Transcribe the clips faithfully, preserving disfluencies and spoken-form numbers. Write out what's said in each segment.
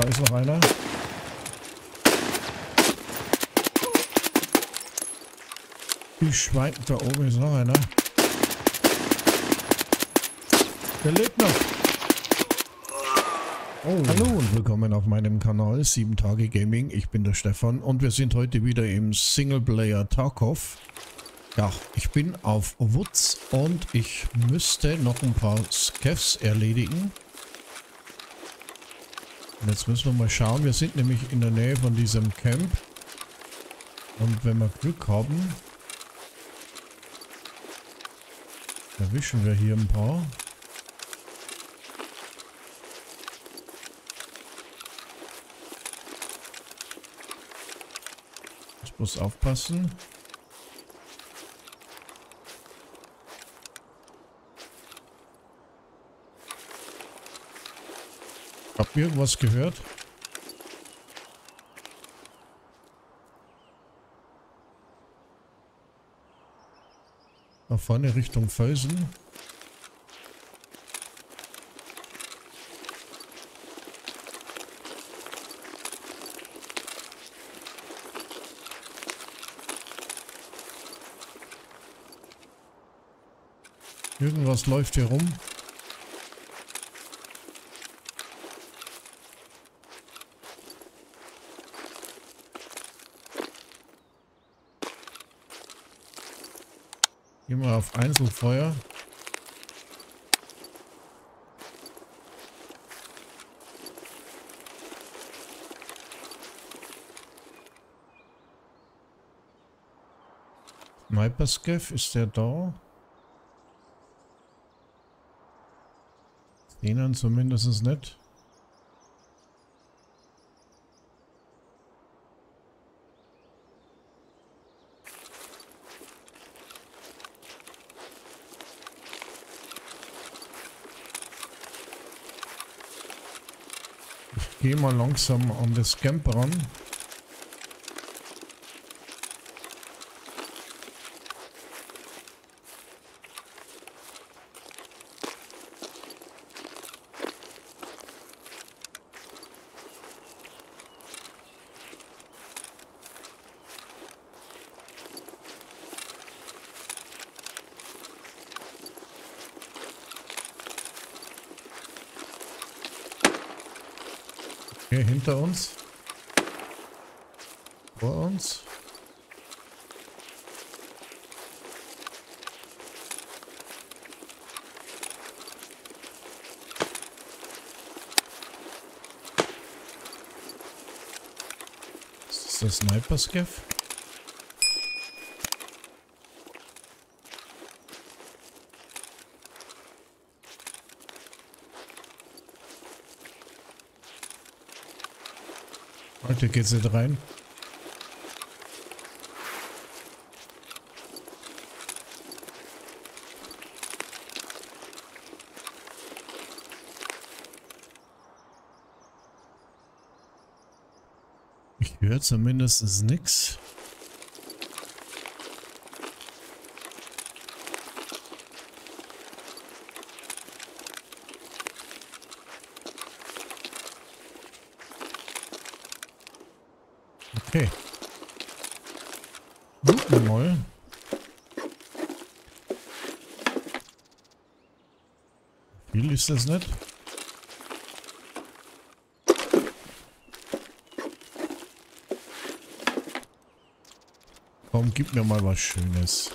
ist noch einer. Die Schwein, da oben ist noch einer. Der lebt noch. Oh. Hallo und willkommen auf meinem Kanal sieben Tage Gaming. Ich bin der Stefan und wir sind heute wieder im Singleplayer Tarkov. Ja, ich bin auf Woods und ich müsste noch ein paar Scavs erledigen. Und jetzt müssen wir mal schauen. Wir sind nämlich in der Nähe von diesem Camp. Und wenn wir Glück haben, erwischen wir hier ein paar. Ich muss aufpassen. Habt ihr irgendwas gehört? Da vorne Richtung Felsen. Irgendwas läuft hier rum. Gehen wir auf Einzelfeuer. Sniper Scav, ist der da? Denen zumindest nicht. Ich gehe mal langsam an das Camp ran. Okay, hinter uns. Vor uns. Das ist der Sniper Scav. Heute geht's nicht rein. Ich höre zumindest nichts. Okay. Gucken wir mal. Viel ist das nicht. Komm, gib mir mal was Schönes.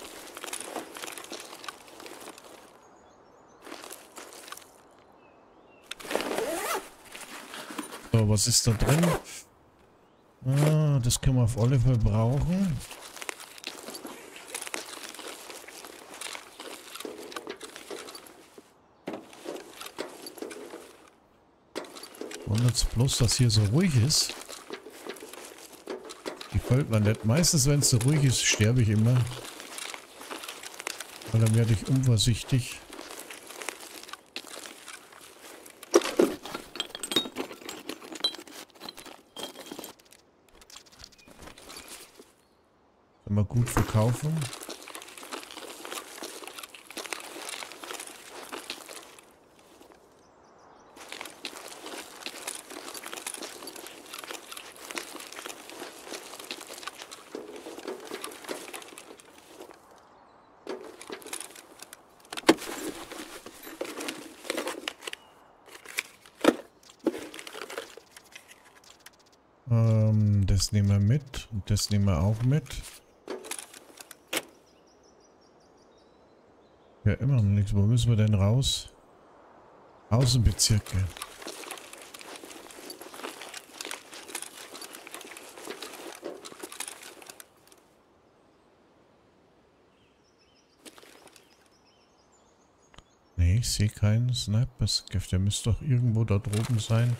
So, was ist da drin? Ah, das können wir auf alle Fälle brauchen. Wundert's bloß, dass hier so ruhig ist. Gefällt mir nicht. Meistens, wenn es so ruhig ist, sterbe ich immer. Weil dann werde ich unvorsichtig. Wenn wir gut verkaufen. Ähm, das nehmen wir mit. Und das nehmen wir auch mit. Ja, immer noch nichts. Wo müssen wir denn raus? Außenbezirke. Nee, ich sehe keinen Sniper-Scav. Der müsste doch irgendwo da droben sein.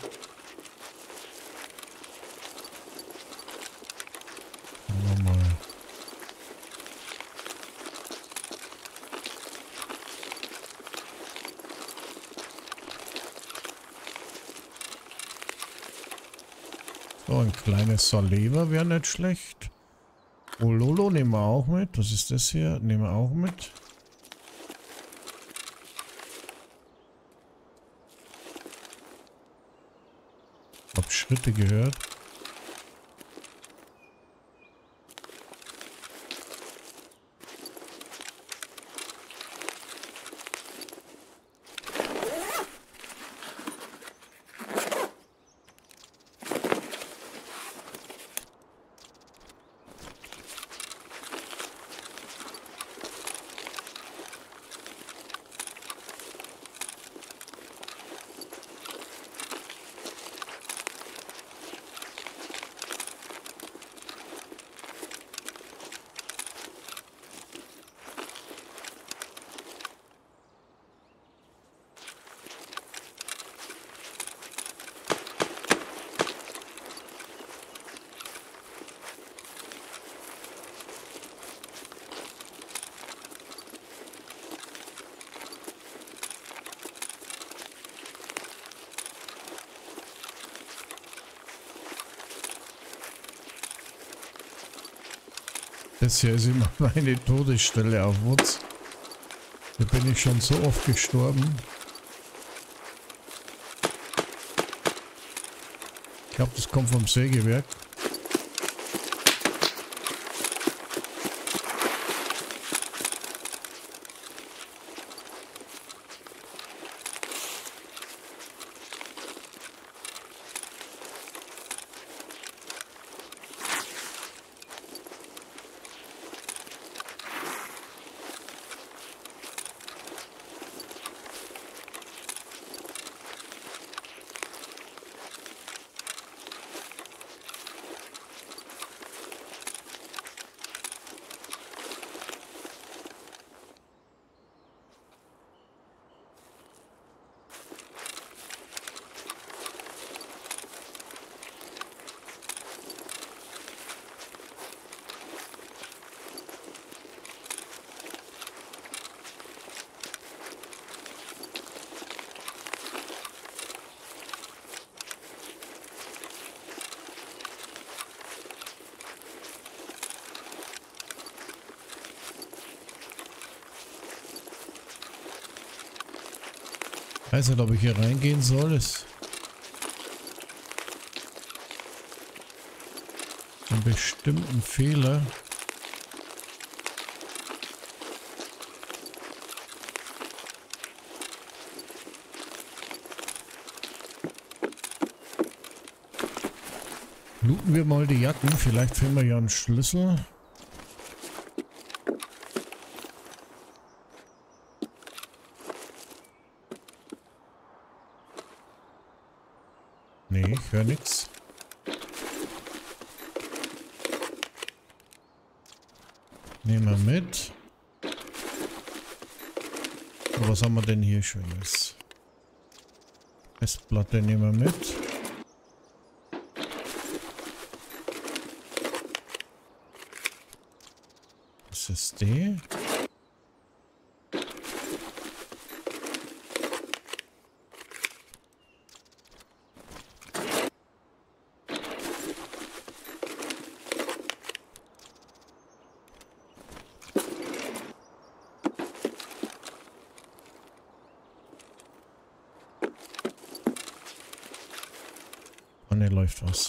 Schauen wir mal. So, ein kleines Saleva wäre nicht schlecht. Ololo nehmen wir auch mit. Was ist das hier? Nehmen wir auch mit. Ich habe Schritte gehört. Das hier ist immer meine Todesstelle auf Wutz. Da bin ich schon so oft gestorben. Ich glaube, das kommt vom Sägewerk. Ich weiß nicht, ob ich hier reingehen soll. Es ist ein bestimmten Fehler. Looten wir mal die Jacken. Vielleicht finden wir ja einen Schlüssel. Nee, ich höre nichts. Nehmen wir mit. So, was haben wir denn hier Schönes? Festplatte nehmen wir mit. S S D. Ne, läuft was.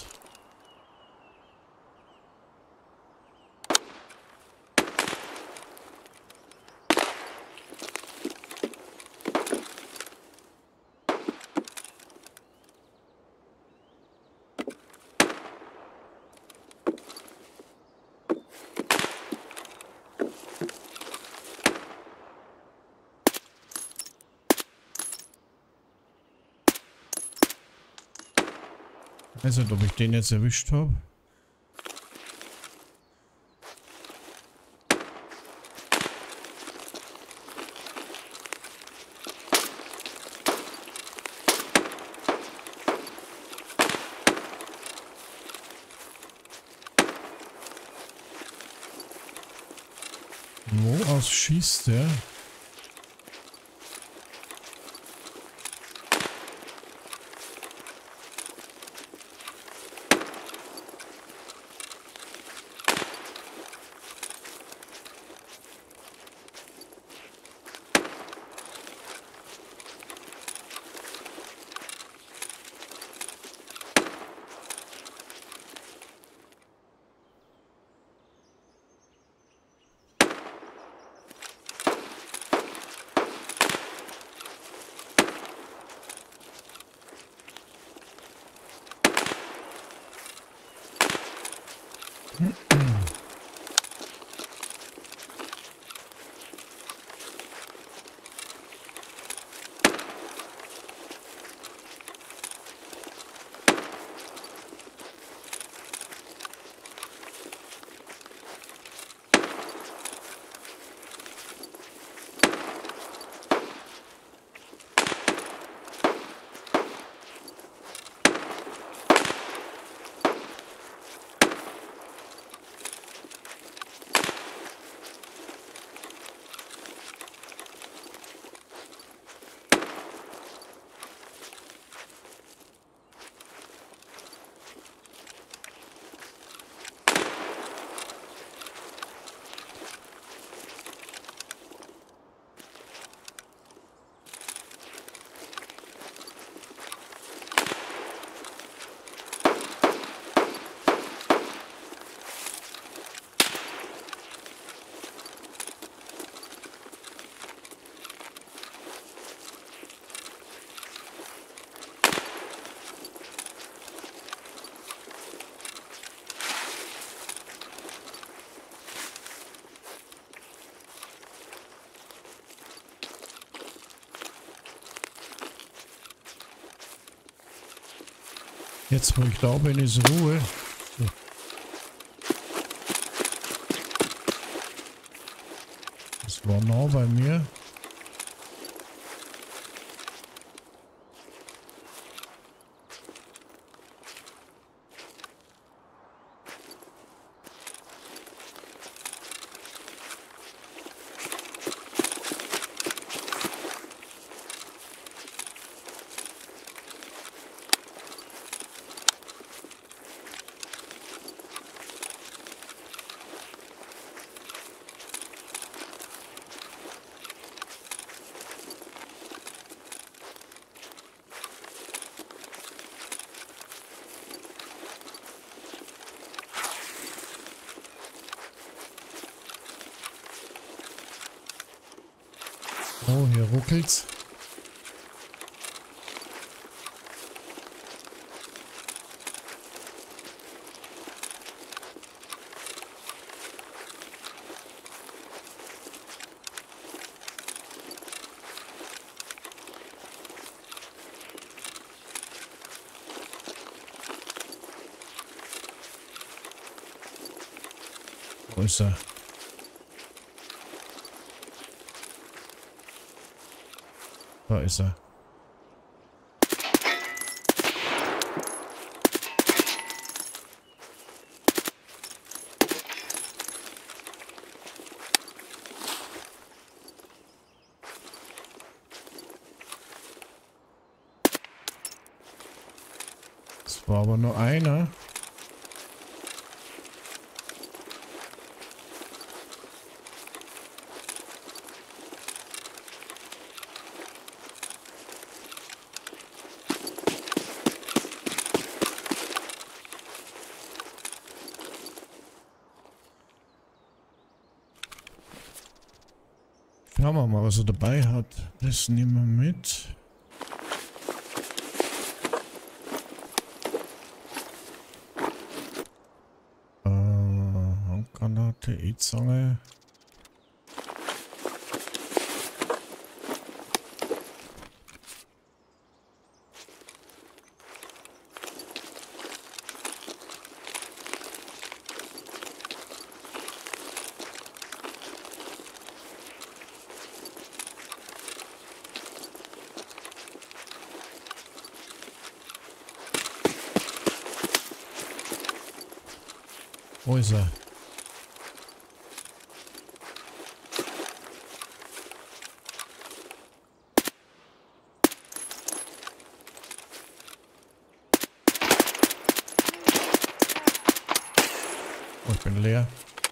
weiß nicht, ob ich den jetzt erwischt habe. Wo aus schießt der? Jetzt, wo ich da bin, ist Ruhe. Das war nah bei mir. Oh, hier ruckelt's. Wo ist er? Da ist er. Es war aber nur einer. Schauen wir mal, was er dabei hat. Das nehmen wir mit. Äh, Handgranate, E-Zange. Wo ist er? Oh, ich bin leer.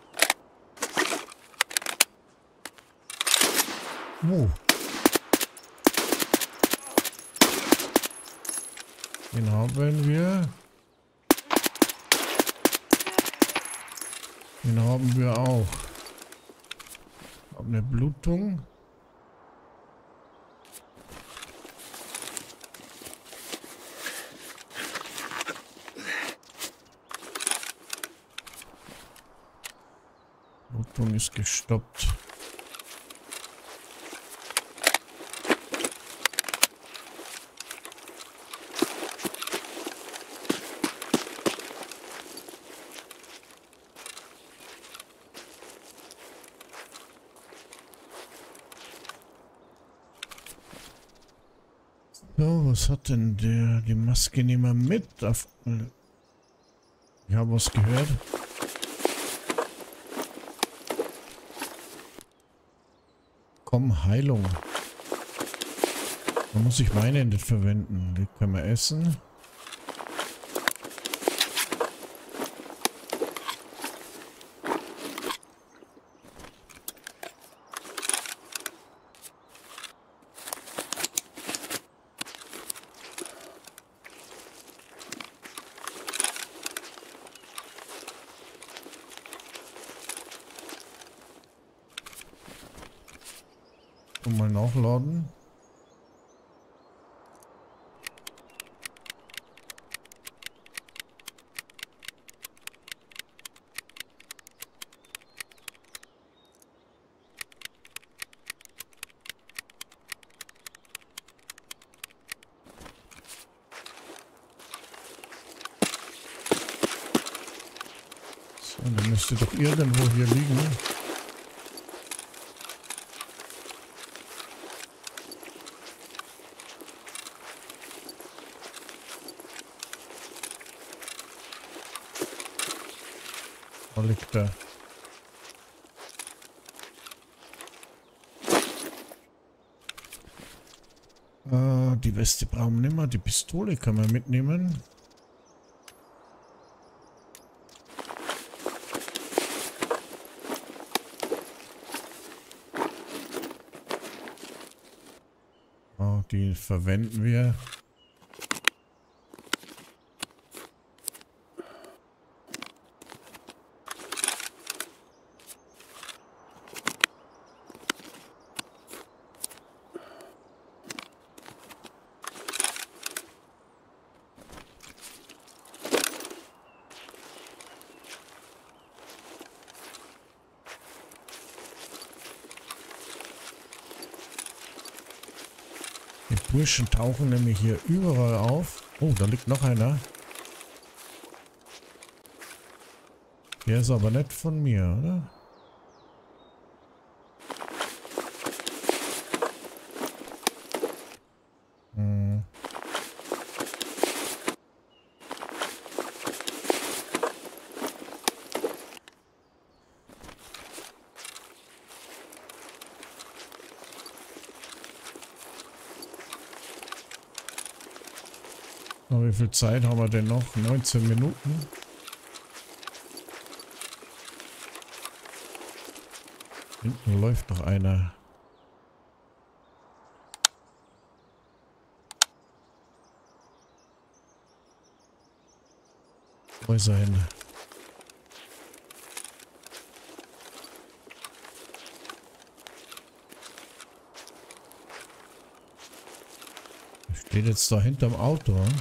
Uh. Den haben wir. Den haben wir auch. Haben eine Blutung. Blutung ist gestoppt. So, was hat denn der? Die Maske nehmen wir mit. Auf, ich habe was gehört. Komm, Heilung. Da muss ich meine nicht verwenden. Die können wir essen. Und mal nachladen. So, dann müsste doch irgendwo hier liegen. Wo liegt er? Äh, die Weste brauchen wir nicht mehr. Die Pistole können wir mitnehmen. Oh, die verwenden wir. Die Burschen tauchen nämlich hier überall auf. Oh, da liegt noch einer. Der ist aber nicht von mir, oder? Hm. Aber wie viel Zeit haben wir denn noch? neunzehn Minuten. Hinten läuft noch einer. Wo ist er hin? Er steht jetzt da hinterm Auto. Hm?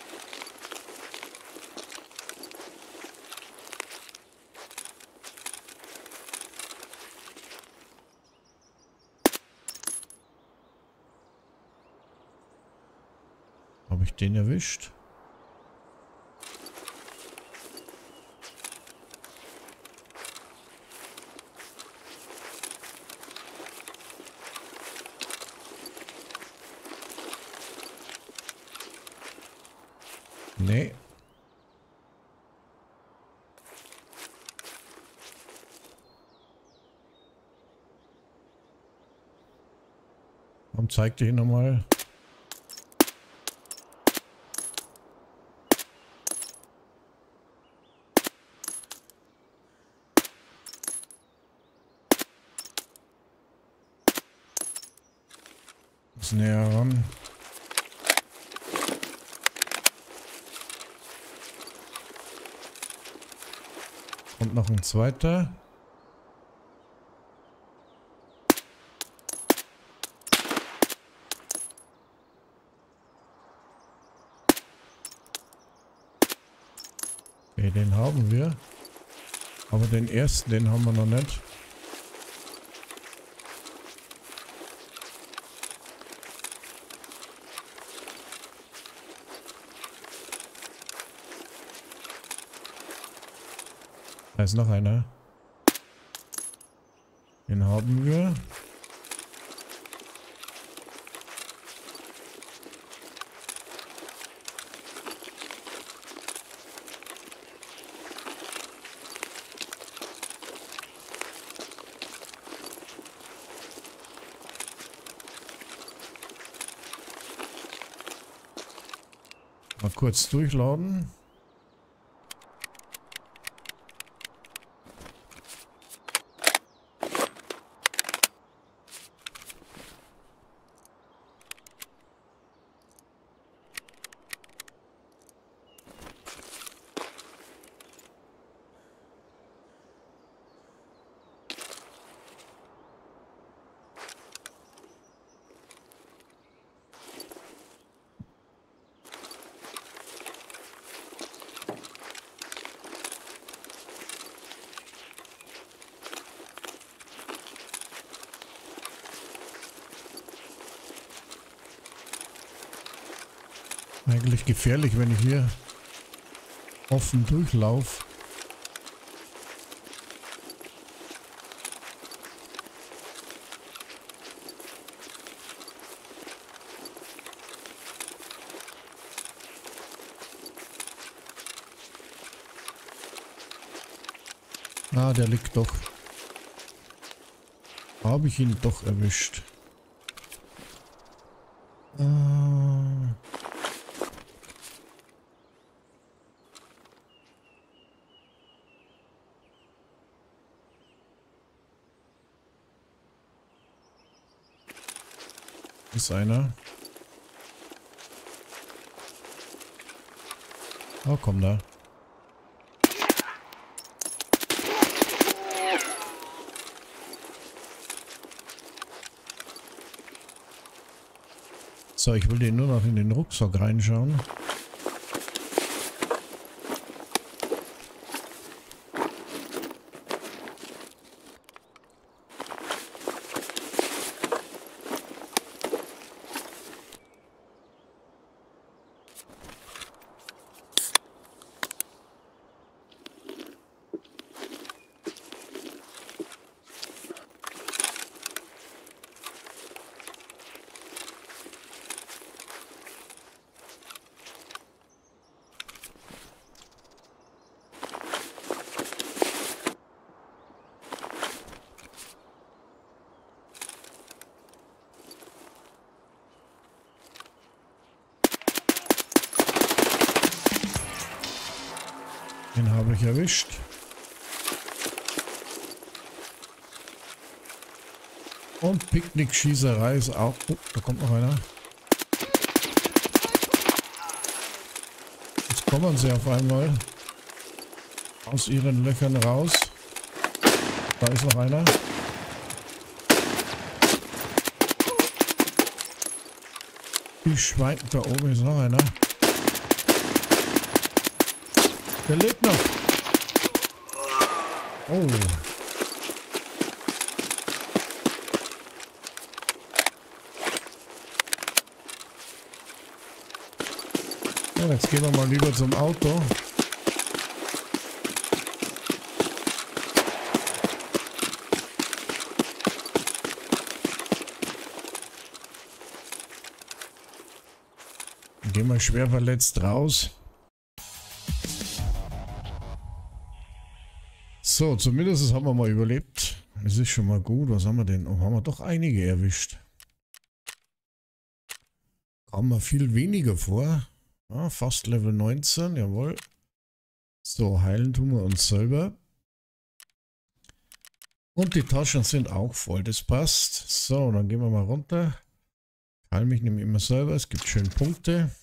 Habe ich den erwischt? Nee. Komm, zeig dich nochmal. Ist näher ran. Kommt noch ein zweiter. Okay, den haben wir. Aber den ersten, den haben wir noch nicht. Da ist noch einer. Den haben wir. Mal kurz durchladen. Eigentlich gefährlich, wenn ich hier offen durchlaufe. Ah, der liegt doch. Habe ich ihn doch erwischt. Ah. Ist einer. Oh, komm da. So, ich will den nur noch in den Rucksack reinschauen. Den habe ich erwischt. Und Picknickschießerei ist auch... Oh, da kommt noch einer. Jetzt kommen sie auf einmal aus ihren Löchern raus. Da ist noch einer. Die Schwein... Da oben ist noch einer. Der lebt noch. Oh. Ja, jetzt gehen wir mal lieber zum Auto. Dann gehen wir schwer verletzt raus. So, zumindest haben wir mal überlebt. Das ist schon mal gut. Was haben wir denn? Oh, haben wir doch einige erwischt. Kam mir viel weniger vor. Ja, fast Level neunzehn, jawohl. So, heilen tun wir uns selber. Und die Taschen sind auch voll, das passt. So, dann gehen wir mal runter. Heil mich nämlich immer selber, es gibt schön Punkte.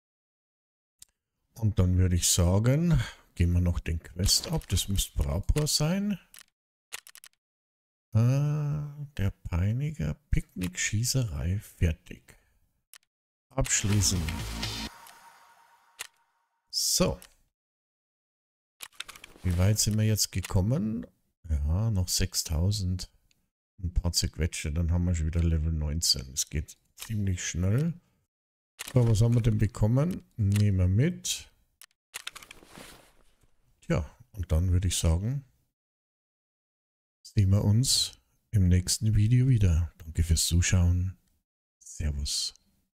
Und dann würde ich sagen, gehen wir noch den Quest ab. Das müsste Braupor sein. Ah, der Peiniger, Picknick, Schießerei, fertig. Abschließen. So. Wie weit sind wir jetzt gekommen? Ja, noch sechstausend. Ein paar zerquetschte, dann haben wir schon wieder Level neunzehn. Es geht ziemlich schnell. So, was haben wir denn bekommen? Nehmen wir mit. Ja, und dann würde ich sagen, sehen wir uns im nächsten Video wieder. Danke fürs Zuschauen. Servus.